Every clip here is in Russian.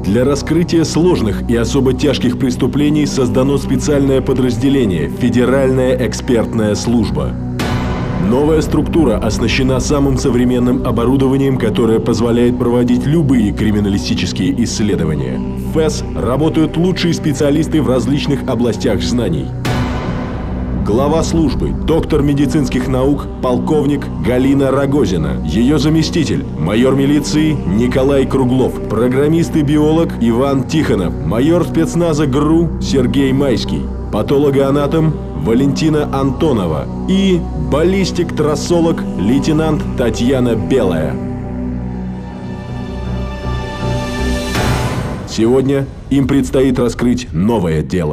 Для раскрытия сложных и особо тяжких преступлений создано специальное подразделение – Федеральная экспертная служба. Новая структура оснащена самым современным оборудованием, которое позволяет проводить любые криминалистические исследования. В ФЭС работают лучшие специалисты в различных областях знаний. Глава службы – доктор медицинских наук, полковник Галина Рогозина. Ее заместитель – майор милиции Николай Круглов, программист и биолог Иван Тихонов, майор спецназа ГРУ Сергей Майский, патологоанатом Валентина Антонова и баллистик-трассолог лейтенант Татьяна Белая. Сегодня им предстоит раскрыть новое дело.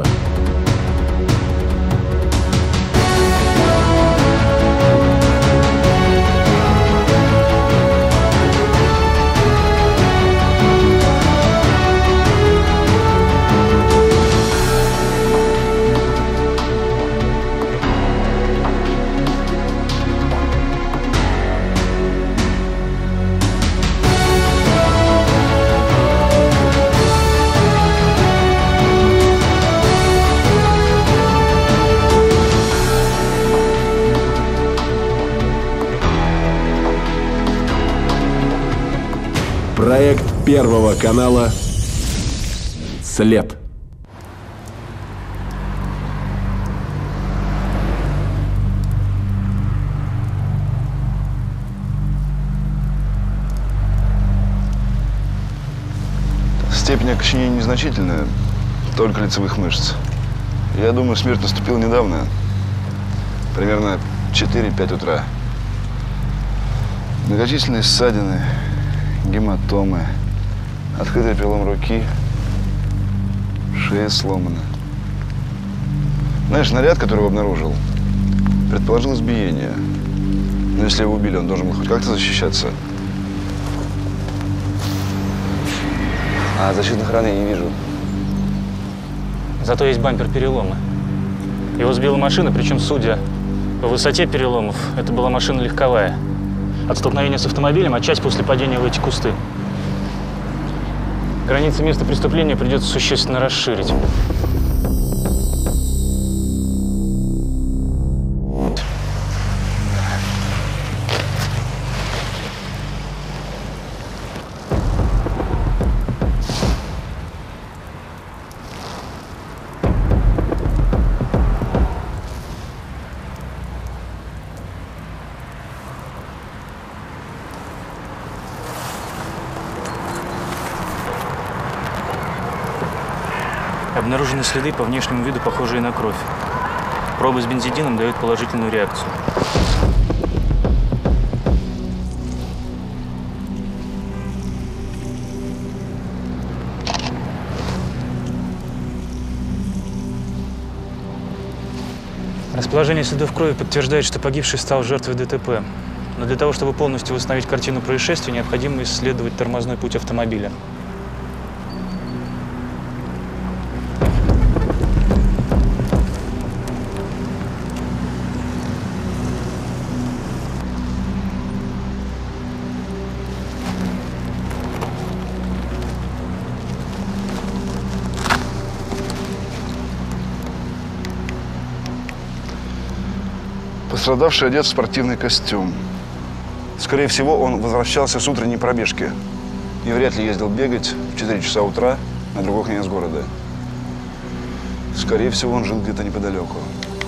Проект Первого канала «След». Степень окоченения незначительная, только лицевых мышц. Я думаю, смерть наступила недавно, примерно 4-5 утра. Многочисленные ссадины, гематомы, открытый перелом руки, шея сломана. Знаешь, снаряд, который его обнаружил, предположил избиение. Но если его убили, он должен был хоть как-то защищаться. А защитных ран я не вижу. Зато есть бампер перелома. Его сбила машина, причем, судя по высоте переломов, это была машина легковая. От столкновения с автомобилем, а часть после падения в эти кусты. Границы места преступления придется существенно расширить. Обнаружены следы, по внешнему виду похожие на кровь. Пробы с бензидином дают положительную реакцию. Расположение следов крови подтверждает, что погибший стал жертвой ДТП. Но для того, чтобы полностью восстановить картину происшествия, необходимо исследовать тормозной путь автомобиля. Пострадавший одет в спортивный костюм. Скорее всего, он возвращался с утренней пробежки и вряд ли ездил бегать в 4 часа утра на другой конец города. Скорее всего, он жил где-то неподалеку.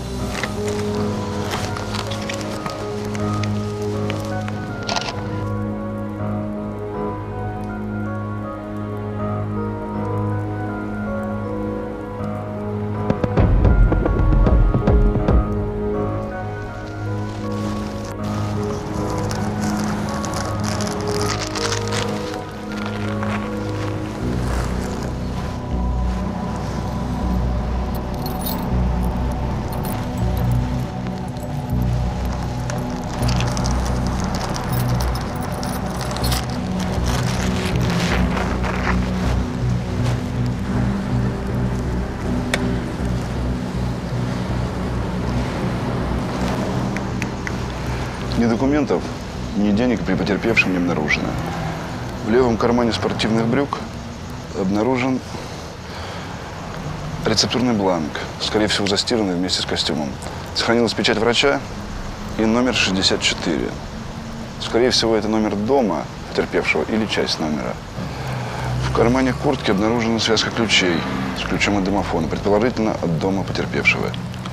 Ни документов, ни денег при потерпевшем не обнаружено. В левом кармане спортивных брюк обнаружен рецептурный бланк, скорее всего, застиранный вместе с костюмом. Сохранилась печать врача и номер 64. Скорее всего, это номер дома потерпевшего или часть номера. В кармане куртки обнаружена связка ключей с ключом от домофона, предположительно, от дома потерпевшего.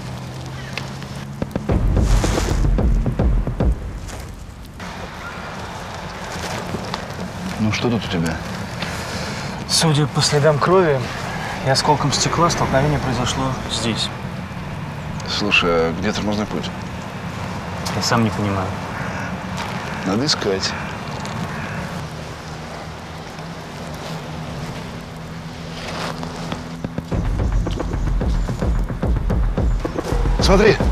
Ну, что тут у тебя? Судя по следам крови и осколкам стекла, столкновение произошло здесь. Слушай, а где тормозной путь? Я сам не понимаю. Надо искать. Смотри!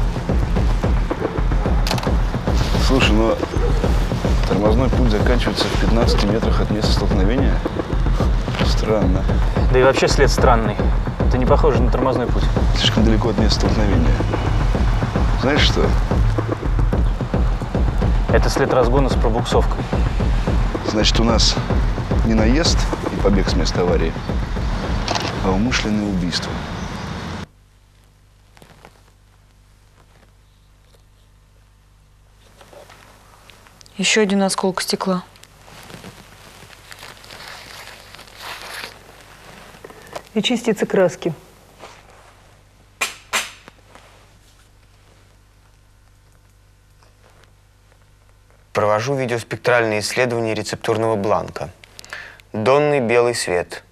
Слушай, ну тормозной путь заканчивается в 15 метрах от места столкновения. Странно. Да и вообще след странный. Это не похоже на тормозной путь. Слишком далеко от места столкновения. Знаешь что? Это след разгона с пробуксовкой. Значит, у нас не наезд и побег с места аварии, а умышленное убийство. Еще один осколок стекла. И частицы краски. Провожу видеоспектральные исследования рецептурного бланка. Донный белый свет.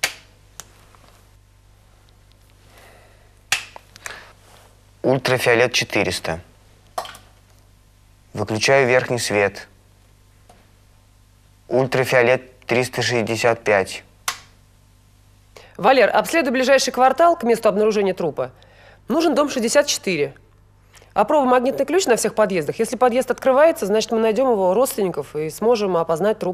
Ультрафиолет 400. Выключаю верхний свет. Ультрафиолет 365. Валер, обследуй ближайший квартал к месту обнаружения трупа. Нужен дом 64. Опробуй магнитный ключ на всех подъездах. Если подъезд открывается, значит, мы найдем его родственников и сможем опознать труп.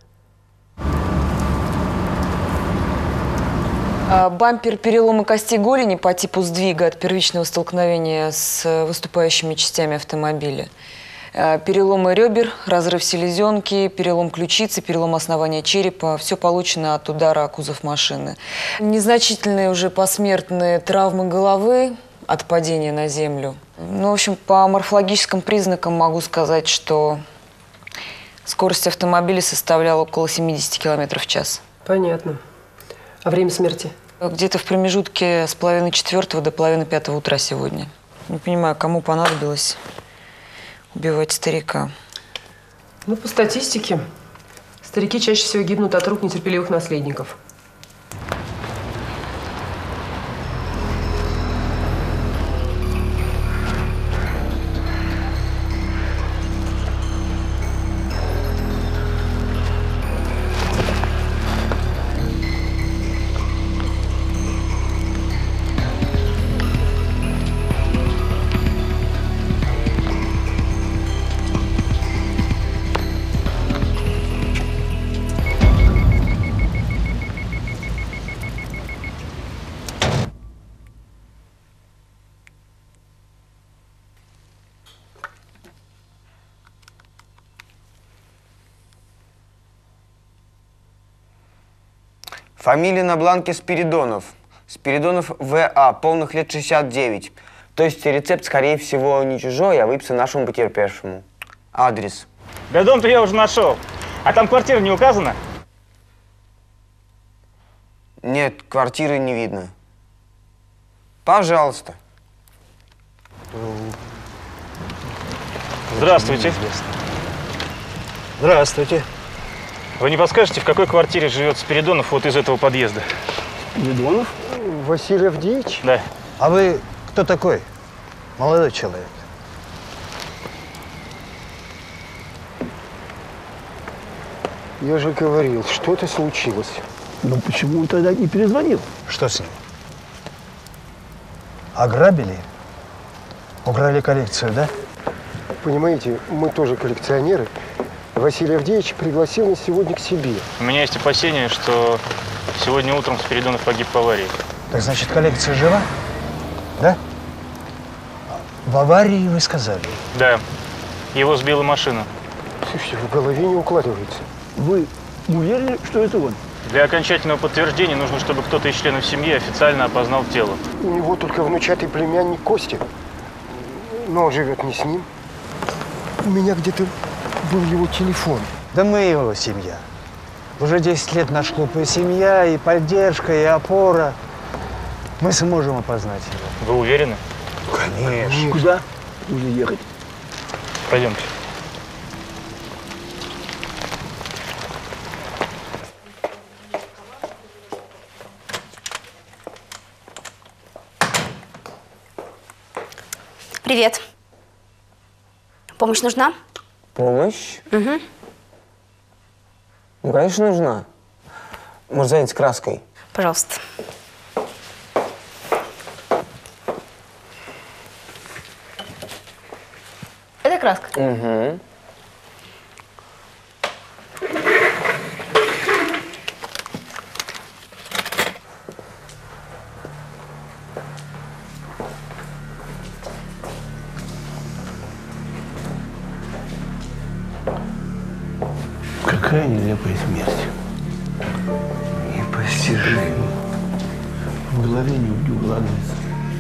Бампер перелома костей голени по типу сдвига от первичного столкновения с выступающими частями автомобиля. Переломы ребер, разрыв селезенки, перелом ключицы, перелом основания черепа. Все получено от удара о кузов машины. Незначительные уже посмертные травмы головы от падения на землю. Ну, в общем, по морфологическим признакам могу сказать, что скорость автомобиля составляла около 70 км в час. Понятно. А время смерти? Где-то в промежутке с половины 4 до половины 5 утра сегодня. Не понимаю, кому понадобилось убивать старика. Ну, по статистике, старики чаще всего гибнут от рук нетерпеливых наследников. Фамилия на бланке Спиридонов. Спиридонов В.А., полных лет 69. То есть рецепт, скорее всего, не чужой, а выписан нашему потерпевшему. Адрес. Да дом-то я уже нашел. А там квартира не указана? Нет, квартиры не видно. Пожалуйста. Здравствуйте. Здравствуйте. Вы не подскажете, в какой квартире живет Спиридонов вот из этого подъезда? Спиридонов? Василий Авдеевич? Да. А вы кто такой, молодой человек? Я же говорил, что-то случилось. Ну почему он тогда не перезвонил? Что с ним? Ограбили? Украли коллекцию, да? Понимаете, мы тоже коллекционеры. Василий Авдеевич пригласил нас сегодня к себе. У меня есть опасение, что сегодня утром Спиридонов погиб в аварии. Так значит, коллекция жива? Да? В аварии вы сказали? Да. Его сбила машина. Слушайте, в голове не укладывается. Вы уверены, что это он? Для окончательного подтверждения нужно, чтобы кто-то из членов семьи официально опознал тело. У него только внучатый племянник Костя. Но он живет не с ним. У меня где-то был его телефон. Да мы его семья. Уже 10 лет наш клуб и семья, и поддержка, и опора. Мы сможем опознать его. Вы уверены? Конечно. Куда? Нужно ехать. Пойдемте. Привет. Помощь нужна? Помощь? Угу. Ну, конечно, нужна. Может, заняться краской? Пожалуйста. Это краска? Угу. Какая нелепая смерть. Непостижимо. В голове не укладывается.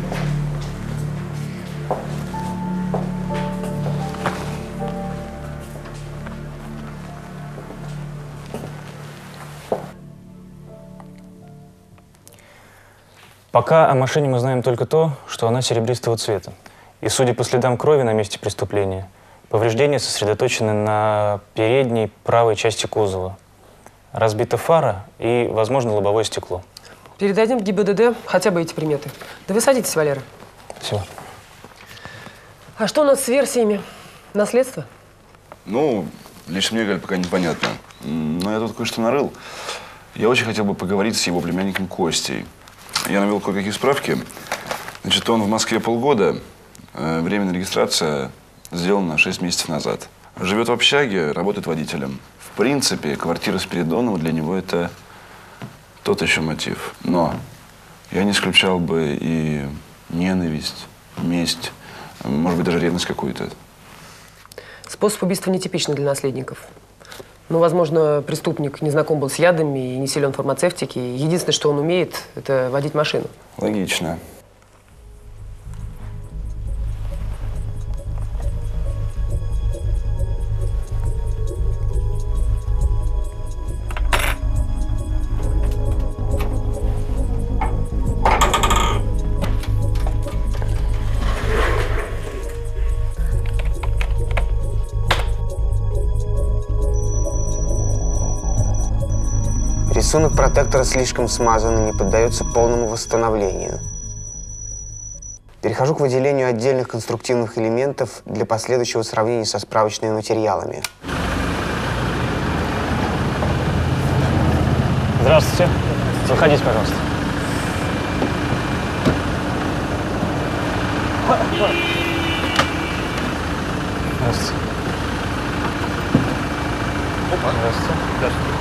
Пока о машине мы знаем только то, что она серебристого цвета. И судя по следам крови на месте преступления, повреждения сосредоточены на передней правой части кузова. Разбита фара и, возможно, лобовое стекло. Передадим в ГИБДД хотя бы эти приметы. Да вы садитесь, Валера. Спасибо. А что у нас с версиями? Наследство? Ну, лично мне, Галь, пока непонятно. Но я тут кое-что нарыл. Я очень хотел бы поговорить с его племянником Костей. Я навел кое-какие справки. Значит, он в Москве полгода. Временная регистрация сделана 6 месяцев назад. Живет в общаге, работает водителем. В принципе, квартира Спиридонова для него это тот еще мотив. Но я не исключал бы и ненависть, месть, может быть, даже ревность какую-то. Способ убийства нетипичный для наследников. Ну, возможно, преступник не знаком был с ядами и не силен в фармацевтике. Единственное, что он умеет, это водить машину. Логично. Рисунок протектора слишком смазан и не поддается полному восстановлению. Перехожу к выделению отдельных конструктивных элементов для последующего сравнения со справочными материалами. Здравствуйте. Заходите, пожалуйста. Здравствуйте. Здравствуйте. Здравствуйте.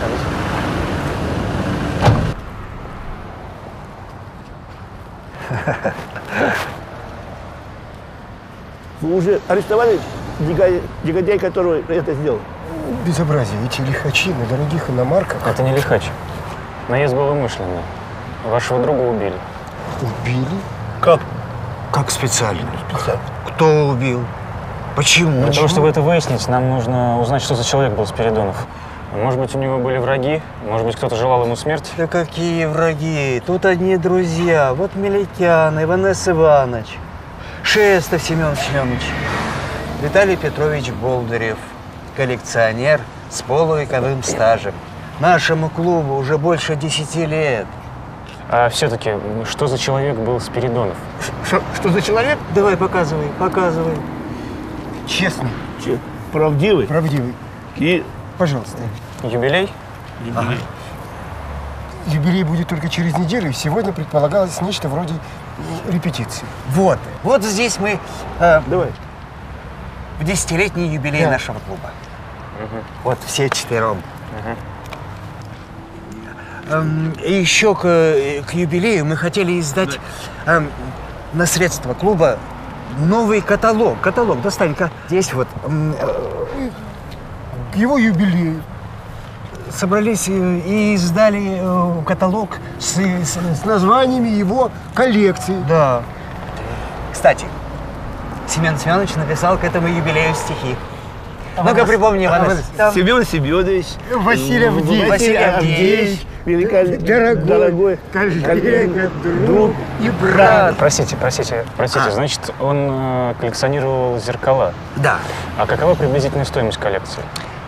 Вы уже арестовали негодяя, который это сделал? Безобразие. Эти лихачи на дорогих иномарках. Это не лихач. Наезд был умышленный. Вашего друга убили. Убили? Как? Как специально? Кто убил? Почему? Для того, чтобы это выяснить, нам нужно узнать, что за человек был Спиридонов. Может быть, у него были враги, может быть, кто-то желал ему смерти. Да какие враги? Тут одни друзья. Вот Меликян, Иванес Иванович, Шестов Семен Семенович, Виталий Петрович Болдырев, коллекционер с полувековым стажем. Нашему клубу уже больше 10 лет. А все-таки, что за человек был Спиридонов? Что за человек? Давай, показывай, показывай. Честный. Правдивый. Правдивый. И Пожалуйста. Юбилей? юбилей. Юбилей будет только через неделю, и сегодня предполагалось нечто вроде репетиции. Вот. Вот здесь мы Давай. в 10-летний юбилей нашего клуба. Вот все четвером. И еще к юбилею мы хотели издать на средства клуба новый каталог. Каталог, достань-ка. Здесь вот. К его юбилею собрались и издали каталог С названиями его коллекции. Да. Кстати, Семен Семенович написал к этому юбилею стихи. Ну-ка, припомни, Иван. Семен Семенович. Василий Авдеевич. Василий Авдеевич. Великолепный, дорогой коллега, друг и брат. Простите, значит, он коллекционировал зеркала. Да. А какова приблизительная стоимость коллекции?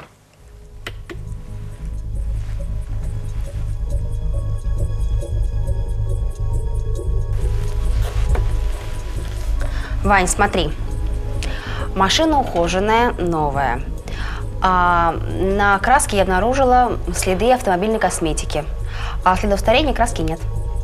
Вань, смотри. Машина ухоженная, новая. А на краске я обнаружила следы автомобильной косметики. А следов старения краски нет.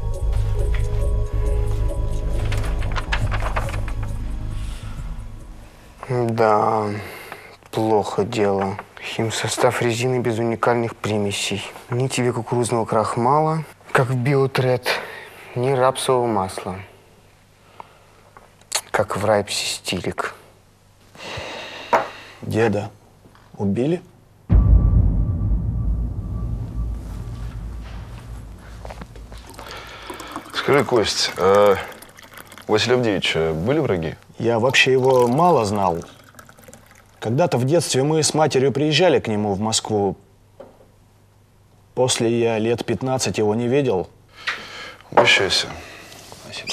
Да, плохо дело. Химсостав резины без уникальных примесей. Ни тебе кукурузного крахмала, как в Биотред, ни рапсового масла, как в Райпсе стилик. Деда убили? Скажи, Кость, у Василия Авдеевича были враги? Я вообще его мало знал. Когда-то в детстве мы с матерью приезжали к нему в Москву. После я лет 15 его не видел. Угощайся. Спасибо.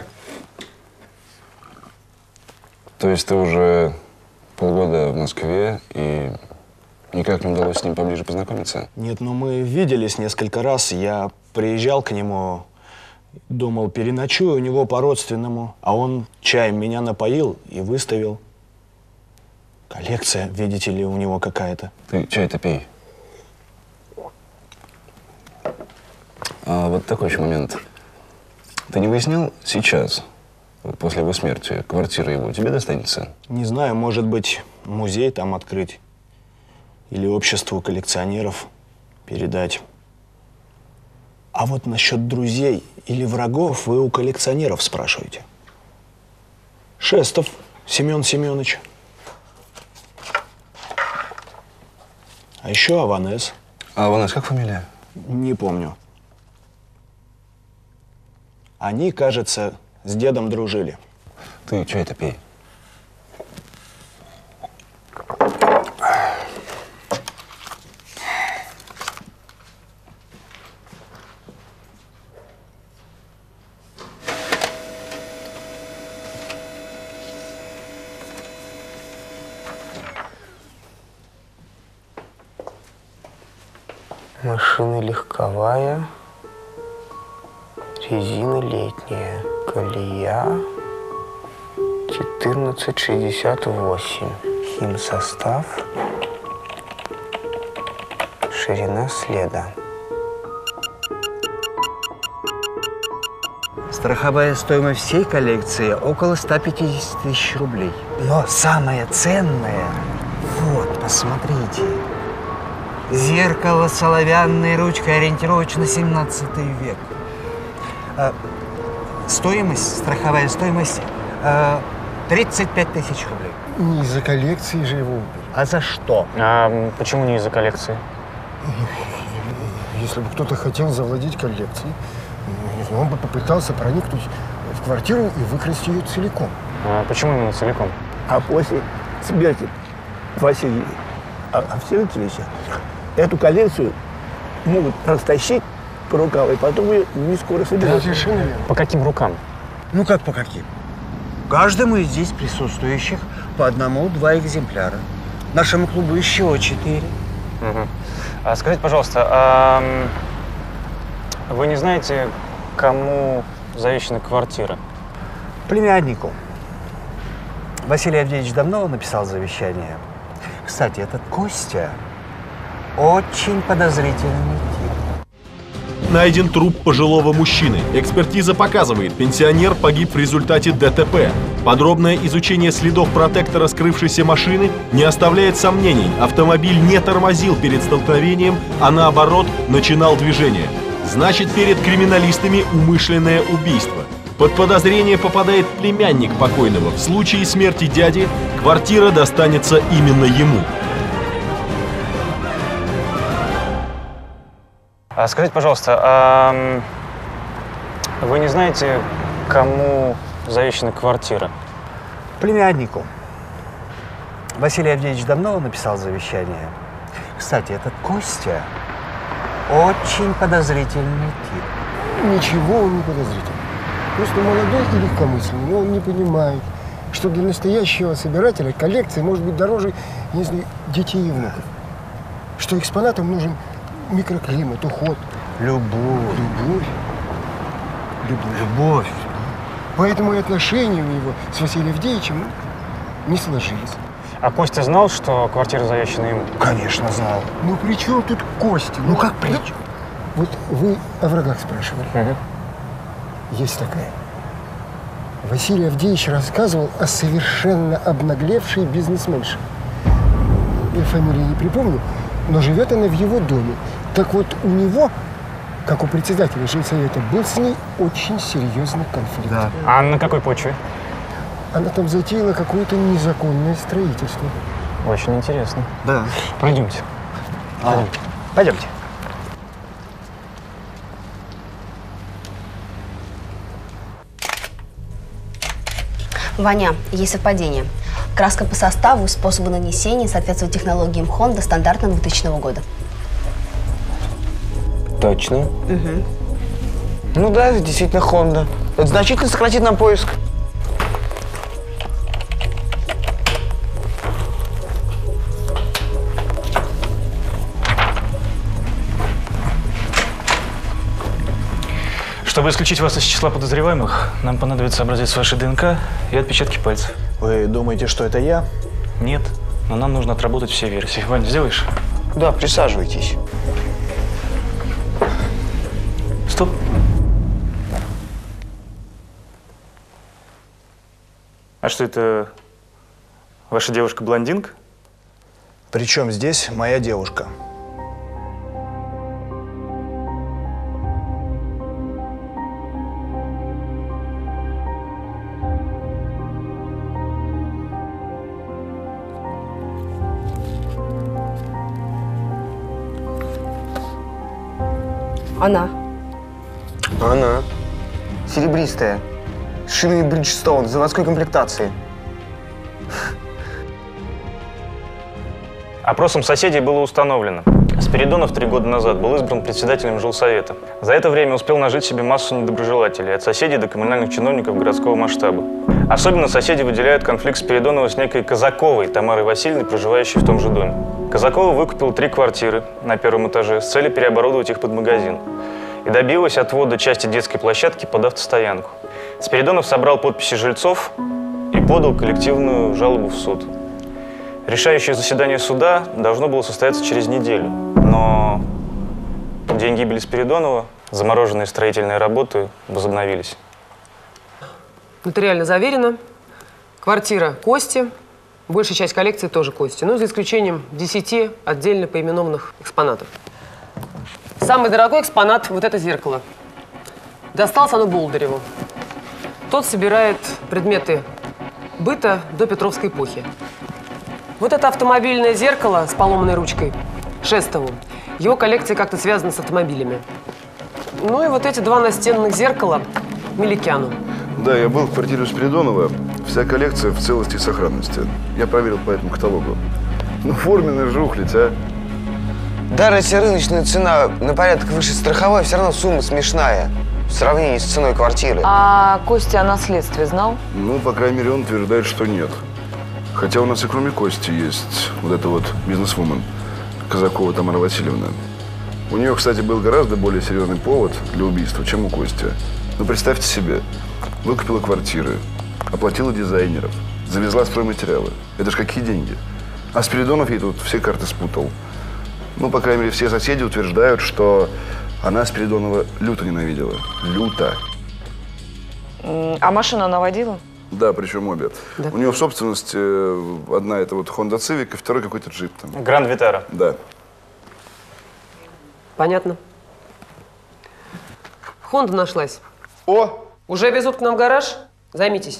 То есть ты уже полгода в Москве и никак не удалось с ним поближе познакомиться? Нет, ну мы виделись несколько раз. Я приезжал к нему, думал, переночую у него по-родственному. А он чаем меня напоил и выставил. Коллекция, видите ли, у него какая-то. Ты чай-то пей. А вот такой еще момент. Ты не выяснял сейчас, после его смерти, квартира его тебе достанется? Не знаю, может быть, музей там открыть. Или обществу коллекционеров передать. А вот насчет друзей или врагов вы у коллекционеров спрашиваете. Шестов Семен Семенович. А еще Аванес. А Аванес как фамилия? Не помню. Они, кажется, с дедом дружили. Ты чай-то пей. Машина легковая, резина летняя, колея 1468, химсостав, ширина следа. Страховая стоимость всей коллекции около 150 тысяч рублей. Но самое ценное, вот, посмотрите. Зеркало с оловянной ручкой, ориентировочно 17 век. Стоимость, страховая стоимость 35 тысяч рублей. Не из-за коллекции же его убили. А за что? А почему не из-за коллекции? Если бы кто-то хотел завладеть коллекцией, он бы попытался проникнуть в квартиру и выкрасть ее целиком. А почему именно целиком? А после смерти Василия Авдеевича эту коллекцию могут растащить по рукам, и потом ее не скоро соберут. Совершенно верно. По каким рукам? Ну как по каким? Каждому из здесь присутствующих по 1-2 экземпляра. Нашему клубу еще 4. Угу. А скажите, пожалуйста, вы не знаете, кому завещана квартира? Племяннику. Василий Авдеевич давно написал завещание. Кстати, этот Костя очень подозрительный тип. Найден труп пожилого мужчины. Экспертиза показывает, пенсионер погиб в результате ДТП. Подробное изучение следов протектора скрывшейся машины не оставляет сомнений. Автомобиль не тормозил перед столкновением, а наоборот начинал движение. Значит, перед криминалистами умышленное убийство. Под подозрение попадает племянник покойного. В случае смерти дяди квартира достанется именно ему. Скажите, пожалуйста, вы не знаете, кому завещана квартира? Племяннику. Василий Авдеевич давно написал завещание. Кстати, этот Костя очень подозрительный тип. Ничего он не подозрительный. Просто молодой и легкомысленный, но он не понимает, что для настоящего собирателя коллекция может быть дороже, я не знаю, детей и внуков. Что экспонатам нужен микроклимат, уход. Любовь. Любовь. Поэтому и отношения у него с Василием Авдеевичем не сложились. А Костя знал, что квартира завещана ему? Конечно, знал. Ну при чем тут Костя? Ну как при чем? Вот вы о врагах спрашивали. Есть такая. Василий Авдеевич рассказывал о совершенно обнаглевшей бизнесменше. Я фамилии не припомню, но живет она в его доме. Так вот, у него, как у председателя жилсовета, был с ней очень серьезный конфликт. Да. А на какой почве? Она там затеяла какое-то незаконное строительство. Очень интересно. Да. Пройдемте. Пойдемте. Ваня, есть совпадение. Краска по составу и способу нанесения соответствует технологиям Honda стандартным 2000 года. Точно? Угу. Ну да, это действительно Honda. Это значительно сократит нам поиск. Чтобы исключить вас из числа подозреваемых, нам понадобится образец вашей ДНК и отпечатки пальцев. Вы думаете, что это я? Нет, но нам нужно отработать все версии. Вань, сделаешь? Да, присаживайтесь. Стоп. А что это? Ваша девушка-блондинка? Причем здесь моя девушка? Она. Она. Серебристая. С шинами Бриджстоун, заводской комплектации. Опросом соседей было установлено. Спиридонов 3 года назад был избран председателем жилсовета. За это время успел нажить себе массу недоброжелателей, от соседей до коммунальных чиновников городского масштаба. Особенно соседи выделяют конфликт Спиридонова с некой Казаковой Тамарой Васильевной, проживающей в том же доме. Казакова выкупила 3 квартиры на 1-м этаже с целью переоборудовать их под магазин и добилась отвода части детской площадки под автостоянку. Спиридонов собрал подписи жильцов и подал коллективную жалобу в суд. Решающее заседание суда должно было состояться через неделю, но в день гибели Спиридонова замороженные строительные работы возобновились. Нотариально заверено. Квартира Кости. Большая часть коллекции тоже Кости. Но за исключением 10 отдельно поименованных экспонатов. Самый дорогой экспонат – вот это зеркало. Досталось оно Болдыреву. Тот собирает предметы быта до Петровской эпохи. Вот это автомобильное зеркало с поломанной ручкой Шестову. Его коллекция как-то связана с автомобилями. Ну и вот эти 2 настенных зеркала Меликяну. Да, я был в квартире у Спиридонова. Вся коллекция в целости и сохранности. Я проверил по этому каталогу. Ну, форменный жухлядь, а? Даже если рыночная цена на порядок выше страховой, все равно сумма смешная в сравнении с ценой квартиры. А Костя о наследстве знал? Ну, по крайней мере, он утверждает, что нет. Хотя у нас и кроме Кости есть вот эта вот бизнесвумен Казакова Тамара Васильевна. У нее, кстати, был гораздо более серьезный повод для убийства, чем у Кости. Ну, представьте себе, выкупила квартиры, оплатила дизайнеров, завезла стройматериалы. Это ж какие деньги? А Спиридонов ей тут все карты спутал. Ну, по крайней мере, все соседи утверждают, что она Спиридонова люто ненавидела. Люто. А машину она водила? Да, причем обе. Да. У нее в собственности одна это вот Honda Civic, а второй какой-то джип там. Гранд Витара. Да. Понятно. Хонда нашлась. О! Уже везут к нам в гараж? Займитесь.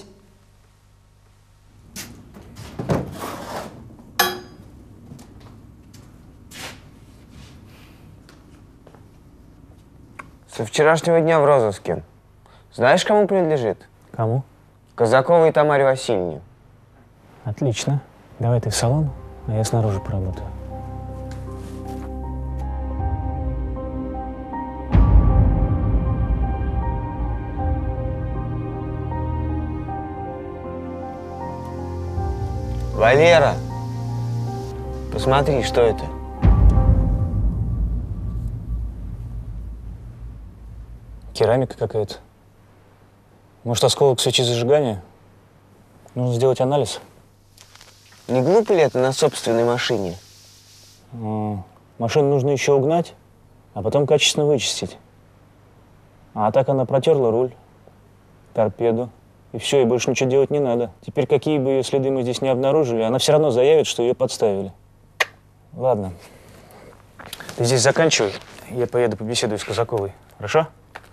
Со вчерашнего дня в розыске. Знаешь, кому принадлежит? Кому? Казаковой Тамаре Васильевне. Отлично. Давай ты в салон, а я снаружи поработаю. Валера, посмотри, что это? Керамика какая-то. Может, осколок свечи зажигания? Нужно сделать анализ. Не глупо ли это на собственной машине? Машину нужно еще угнать, а потом качественно вычистить. А так она протерла руль, торпеду. И все, и больше ничего делать не надо. Теперь, какие бы ее следы мы здесь не обнаружили, она все равно заявит, что ее подставили. Ладно. Ты здесь заканчивай. Я поеду побеседую с Казаковой. Хорошо?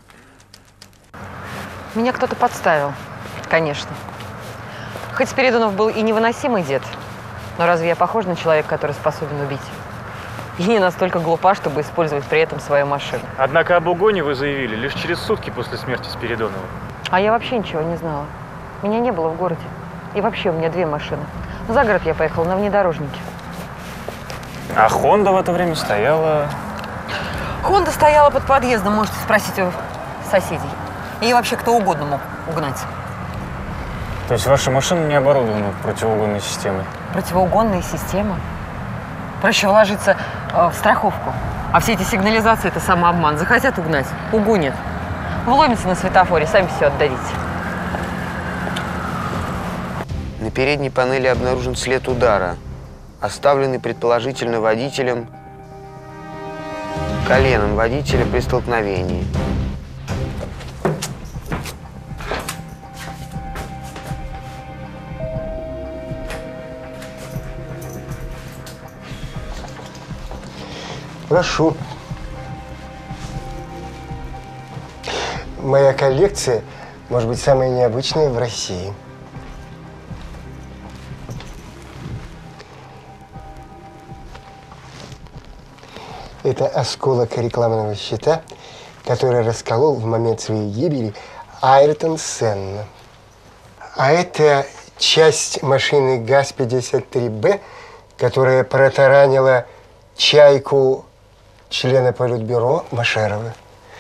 Меня кто-то подставил, конечно. Хоть Спиридонов был и невыносимый дед, но разве я похожа на человека, который способен убить? И не настолько глупа, чтобы использовать при этом свою машину. Однако об угоне вы заявили лишь через сутки после смерти Спиридонова. А я вообще ничего не знала. Меня не было в городе. И вообще у меня 2 машины. За город я поехала на внедорожнике. А Хонда в это время стояла… Хонда стояла под подъездом, можете спросить у соседей. Ее вообще кто угодно мог угнать. То есть ваша машина не оборудована противоугонной системой? Противоугонная система? Проще вложиться в страховку. А все эти сигнализации – это самообман. Захотят угнать – угонят. Вломятся на светофоре, сами все отдадите. На передней панели обнаружен след удара, оставленный предположительно водителем коленом водителя при столкновении. Прошу. Моя коллекция может быть самая необычная в России. Это осколок рекламного щита, который расколол в момент своей гибели Айртон Сенна. А это часть машины ГАЗ-53Б, которая протаранила чайку члена Политбюро Машерова.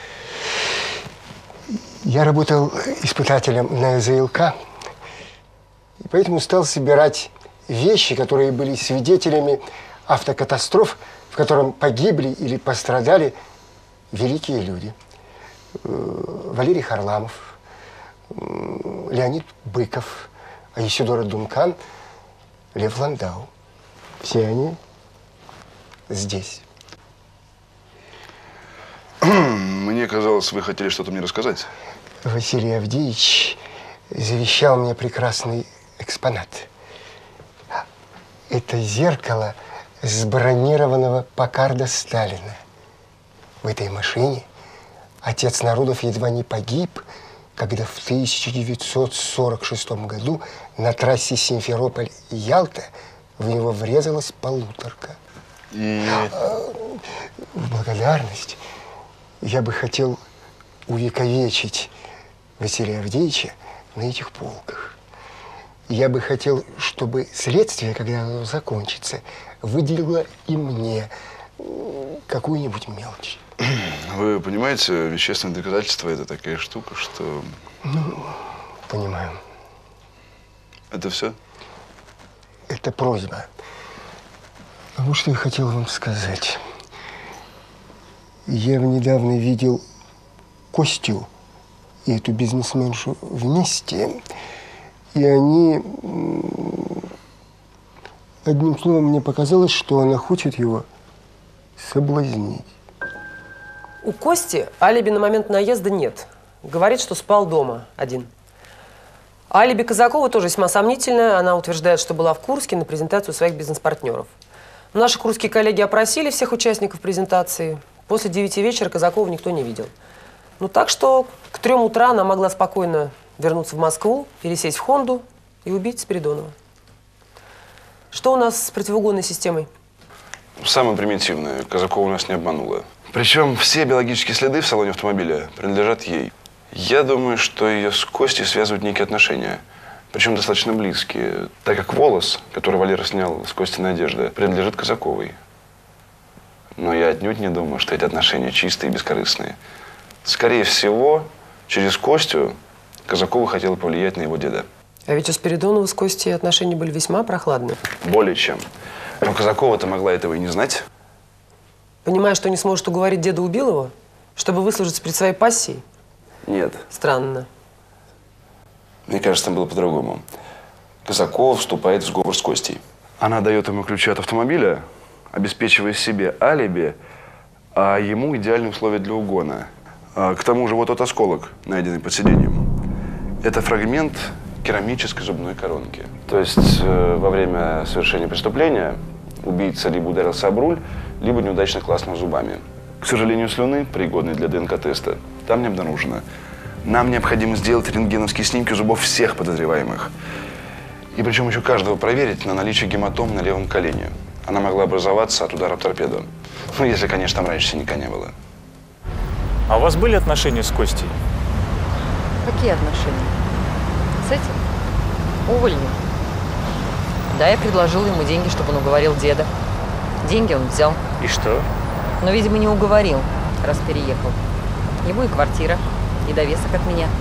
Я работал испытателем на ЗЛК, и поэтому стал собирать вещи, которые были свидетелями автокатастроф, в котором погибли или пострадали великие люди. Валерий Харламов, Леонид Быков, Айсидора Дункан, Лев Ландау. Все они здесь. Мне казалось, вы хотели что-то мне рассказать. Василий Авдеевич завещал мне прекрасный экспонат. Это зеркало с бронированного Паккарда Сталина. В этой машине отец народов едва не погиб, когда в 1946 году на трассе Симферополь-Ялта в него врезалась полуторка. И… В благодарность я бы хотел увековечить Василия Авдеевича на этих полках. Я бы хотел, чтобы следствие, когда оно закончится, выделило и мне какую-нибудь мелочь. Вы понимаете, вещественное доказательство – это такая штука, что… Ну, понимаю. Это все? Это просьба. Вот что я хотел вам сказать. Я недавно видел Костю и эту бизнесменшу вместе, и они… Одним словом, мне показалось, что она хочет его соблазнить. У Кости алиби на момент наезда нет. Говорит, что спал дома один. Алиби Казакова тоже весьма сомнительное. Она утверждает, что была в Курске на презентацию своих бизнес-партнеров. Наши курские коллеги опросили всех участников презентации. После 9 вечера Казакова никто не видел. Ну так что к 3 утра она могла спокойно вернуться в Москву, пересесть в Хонду и убить Спиридонова. Что у нас с противоугонной системой? Самое примитивное. Казакова нас не обманула. Причем все биологические следы в салоне автомобиля принадлежат ей. Я думаю, что ее с Костей связывают некие отношения. Причем достаточно близкие, так как волос, который Валера снял с Костиной одежды, принадлежит Казаковой. Но я отнюдь не думаю, что эти отношения чистые и бескорыстные. Скорее всего, через Костю Казакова хотела повлиять на его деда. А ведь у Спиридонова с Костей отношения были весьма прохладные. Более чем. Но Казакова-то могла этого и не знать. Понимая, что не сможет уговорить деда Убилова, чтобы выслужиться перед своей пассией? Нет. Странно. Мне кажется, там было по-другому. Казакова вступает в сговор с Костей. Она дает ему ключи от автомобиля, обеспечивая себе алиби, а ему идеальные условия для угона. К тому же вот тот осколок, найденный под сиденьем, это фрагмент керамической зубной коронки. То есть во время совершения преступления убийца либо ударился об руль, либо неудачно клацнул зубами. К сожалению, слюны, пригодной для ДНК-теста, там не обнаружено. Нам необходимо сделать рентгеновские снимки зубов всех подозреваемых. И причем еще каждого проверить на наличие гематом на левом колене. Она могла образоваться от удара торпедо. Ну, если, конечно, там раньше синяка не было. А у вас были отношения с Костей? Какие отношения? С этим? Увольнем. Да, я предложила ему деньги, чтобы он уговорил деда. Деньги он взял. И что? Но, видимо, не уговорил, раз переехал. Ему и квартира, и довесок от меня.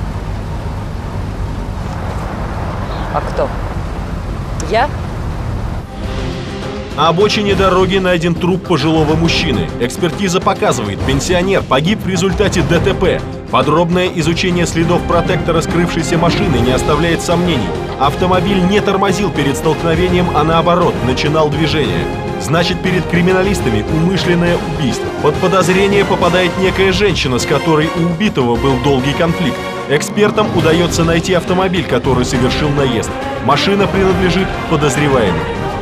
А кто? Я? На обочине дороги найден труп пожилого мужчины. Экспертиза показывает, пенсионер погиб в результате ДТП. Подробное изучение следов протектора скрывшейся машины не оставляет сомнений. Автомобиль не тормозил перед столкновением, а наоборот, начинал движение. Значит, перед криминалистами умышленное убийство. Под подозрение попадает некая женщина, с которой у убитого был долгий конфликт. Экспертам удается найти автомобиль, который совершил наезд. Машина принадлежит подозреваемым.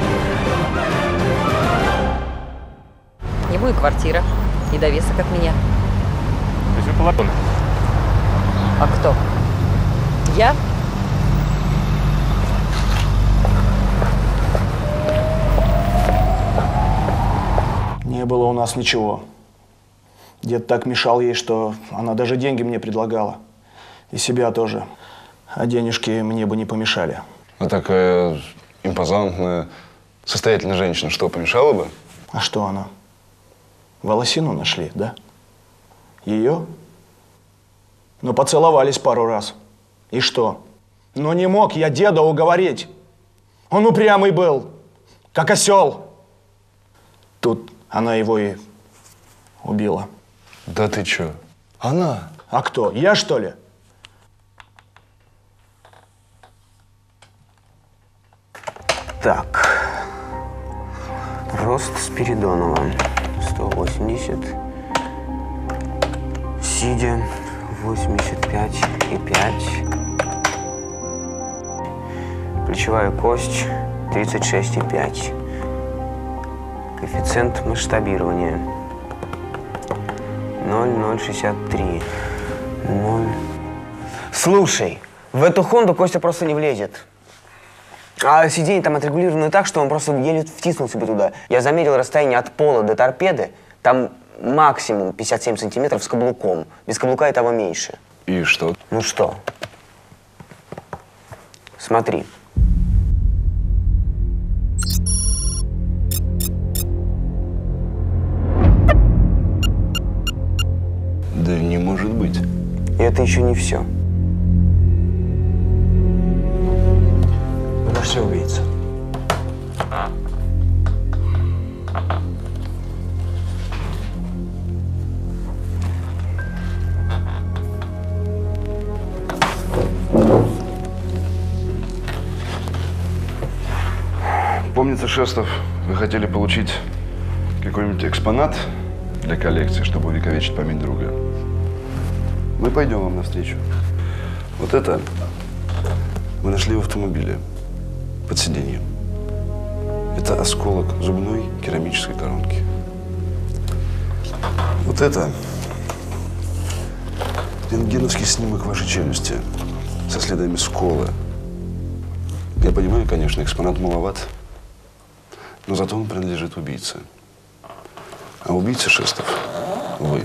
Ему и квартира, и довесок от меня. То есть вы полотоны? А кто? Я? Не было у нас ничего. Дед так мешал ей, что она даже деньги мне предлагала. И себя тоже. А денежки мне бы не помешали. А такая импозантная, состоятельная женщина, что, помешала бы? А что она? Волосину нашли, да? Ее? Ну, поцеловались пару раз. И что? Но не мог я деда уговорить. Он упрямый был, как осел. Тут она его и убила. Да ты чё? Она? А кто? Я, что ли? Так. Рост Спиридонова 180. Сидя 85,5. Плечевая кость 36,5. Коэффициент масштабирования 0,063. 0. Слушай, в эту Хонду Костя просто не влезет. А сиденье там отрегулировано так, что он просто еле втиснулся бы туда. Я замерил расстояние от пола до торпеды. Там максимум 57 сантиметров с каблуком. Без каблука и того меньше. И что? Ну что? Смотри. Да не может быть. И это еще не все. Вы нашли убийцу. Помнится, Шестов, вы хотели получить какой-нибудь экспонат для коллекции, чтобы увековечить память друга. Мы пойдем вам навстречу. Вот это мы нашли в автомобиле под сиденьем. Это осколок зубной керамической коронки. Вот это рентгеновский снимок вашей челюсти со следами сколы. Я понимаю, конечно, экспонат маловат, но зато он принадлежит убийце. А убийца Шестов вы.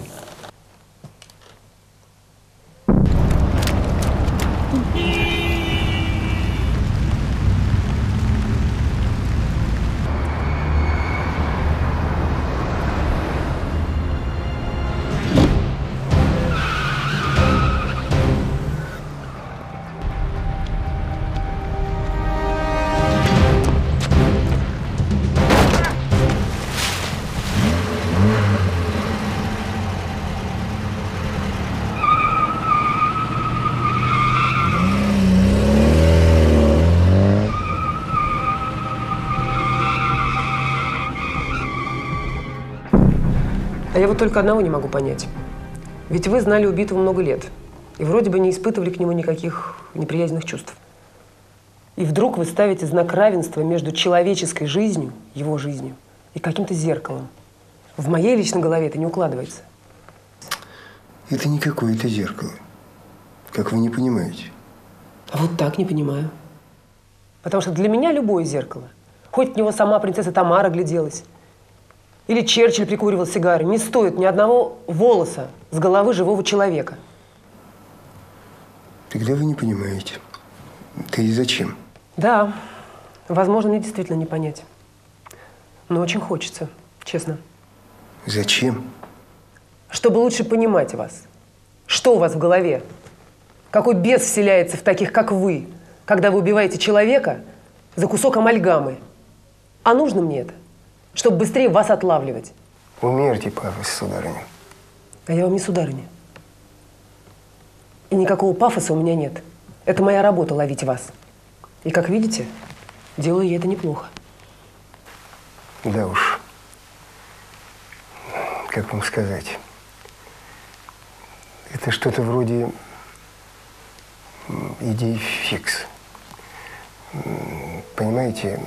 А я вот только одного не могу понять. Ведь вы знали убитого много лет. И вроде бы не испытывали к нему никаких неприязненных чувств. И вдруг вы ставите знак равенства между человеческой жизнью, его жизнью, и каким-то зеркалом. В моей личной голове это не укладывается. Это не какое-то зеркало. Как вы не понимаете? А вот так не понимаю. Потому что для меня любое зеркало, хоть в него сама принцесса Тамара гляделась, или Черчилль прикуривал сигары, не стоит ни одного волоса с головы живого человека. Тогда вы не понимаете. Да и зачем? Да, возможно, мне действительно не понять. Но очень хочется, честно. Зачем? Чтобы лучше понимать вас. Что у вас в голове? Какой бес вселяется в таких, как вы, когда вы убиваете человека за кусок амальгамы? А нужно мне это? Чтобы быстрее вас отлавливать. Умерьте пафос, сударыня. А я вам не сударыня. И никакого пафоса у меня нет. Это моя работа — ловить вас. И, как видите, делаю я это неплохо. Да уж. Как вам сказать? Это что-то вроде идеи фикс. Понимаете?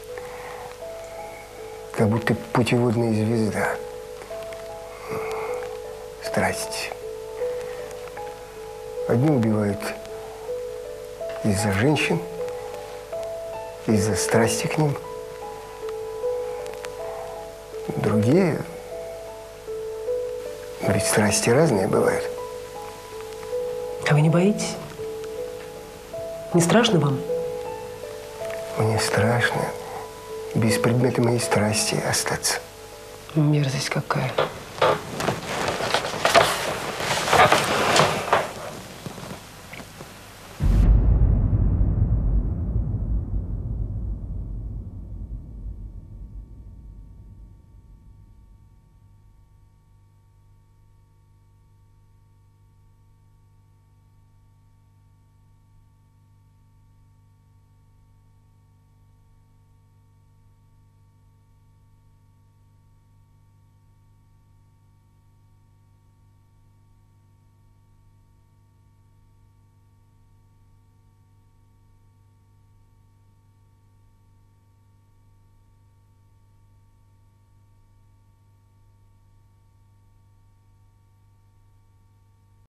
Как будто путеводная звезда. Страсть. Одни убивают из-за женщин, из-за страсти к ним. Другие, ведь страсти разные бывают. А вы не боитесь? Не страшно вам? Мне страшно без предмета моей страсти остаться. Мерзость какая.